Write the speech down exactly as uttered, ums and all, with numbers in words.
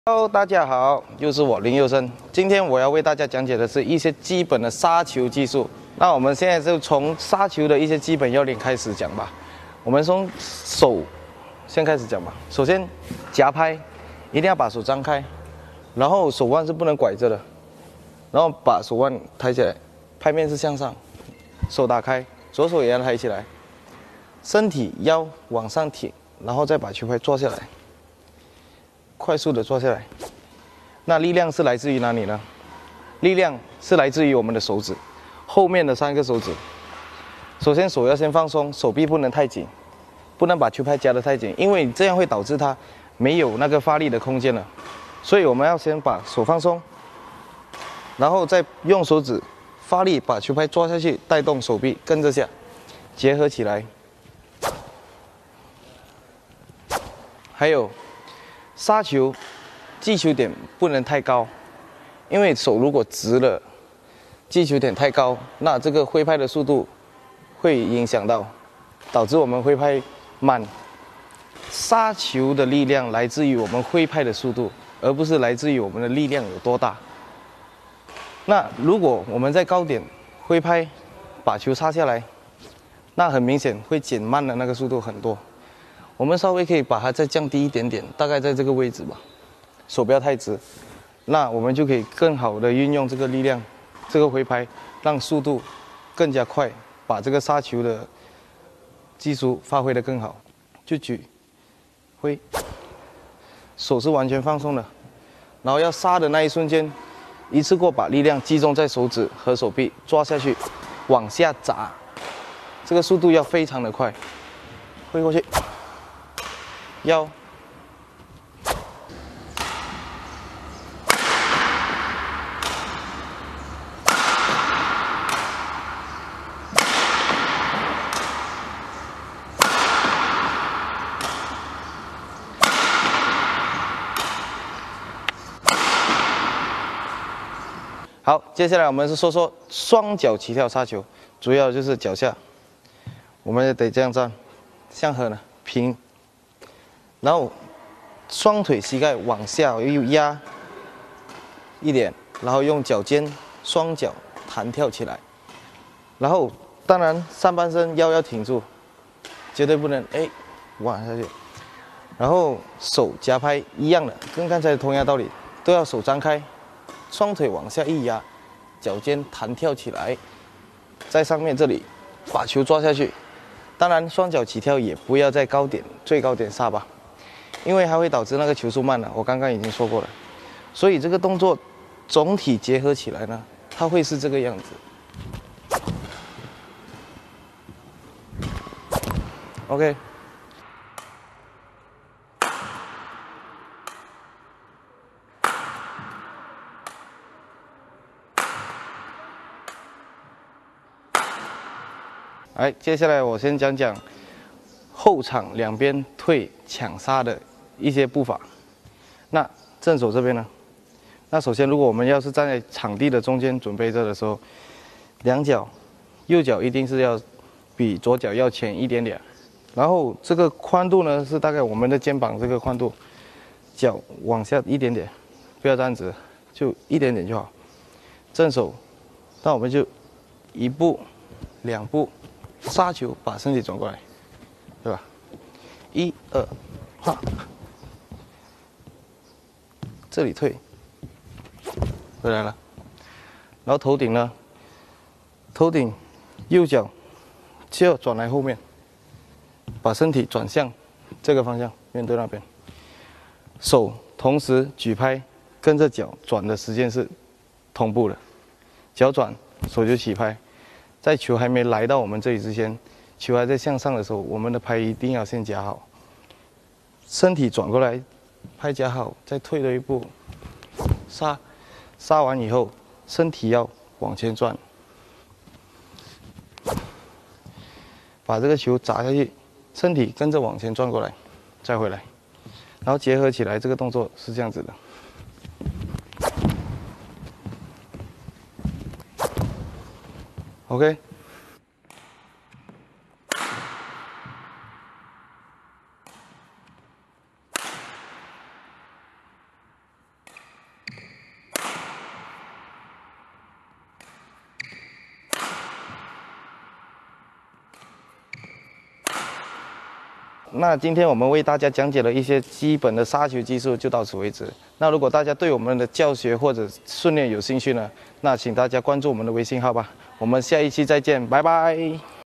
Hello， 大家好，又是我林佑生。今天我要为大家讲解的是一些基本的杀球技术。那我们现在就从杀球的一些基本要领开始讲吧。我们从手先开始讲吧。首先，夹拍一定要把手张开，然后手腕是不能拐着的，然后把手腕抬起来，拍面是向上，手打开，左手也要抬起来，身体腰往上挺，然后再把球拍抓下来。 快速的抓下来，那力量是来自于哪里呢？力量是来自于我们的手指，后面的三个手指。首先手要先放松，手臂不能太紧，不能把球拍夹得太紧，因为这样会导致它没有那个发力的空间了。所以我们要先把手放松，然后再用手指发力把球拍抓下去，带动手臂跟着下，结合起来。还有。 杀球，击球点不能太高，因为手如果直了，击球点太高，那这个挥拍的速度会影响到，导致我们挥拍慢。杀球的力量来自于我们挥拍的速度，而不是来自于我们的力量有多大。那如果我们在高点挥拍，把球杀下来，那很明显会减慢了那个速度很多。 我们稍微可以把它再降低一点点，大概在这个位置吧，手不要太直，那我们就可以更好的运用这个力量，这个挥拍，让速度更加快，把这个杀球的技术发挥得更好。就举，挥，手是完全放松的，然后要杀的那一瞬间，一次过把力量集中在手指和手臂，抓下去，往下砸，这个速度要非常的快，挥过去。 腰，好，接下来我们是说说双脚起跳杀球，主要就是脚下，我们也得这样站，向和呢平。 然后双腿膝盖往下又压一点，然后用脚尖双脚弹跳起来，然后当然上半身腰要挺住，绝对不能哎往下去。然后手夹拍一样的，跟刚才同样道理，都要手张开，双腿往下一压，脚尖弹跳起来，在上面这里把球抓下去。当然双脚起跳也不要在高点最高点杀吧。 因为它会导致那个球速慢了，我刚刚已经说过了，所以这个动作总体结合起来呢，它会是这个样子。OK。来，接下来我先讲讲后场两边退抢杀的一些步伐。那正手这边呢？那首先，如果我们要是站在场地的中间准备着的时候，两脚，右脚一定是要比左脚要前一点点，然后这个宽度呢是大概我们的肩膀这个宽度，脚往下一点点，不要站直，就一点点就好。正手，那我们就一步、两步，杀球，把身体转过来。 对吧？一二，哈，这里退，回来了。然后头顶呢？头顶右脚就要转来后面，把身体转向这个方向，面对那边。手同时举拍，跟着脚转的时间是同步的。脚转，手就起拍，在球还没来到我们这里之前。 球还在向上的时候，我们的拍一定要先夹好，身体转过来，拍夹好，再退了一步，杀，杀完以后，身体要往前转，把这个球砸下去，身体跟着往前转过来，再回来，然后结合起来，这个动作是这样子的。OK。 那今天我们为大家讲解了一些基本的杀球技术，就到此为止。那如果大家对我们的教学或者训练有兴趣呢，那请大家关注我们的微信号吧。我们下一期再见，拜拜。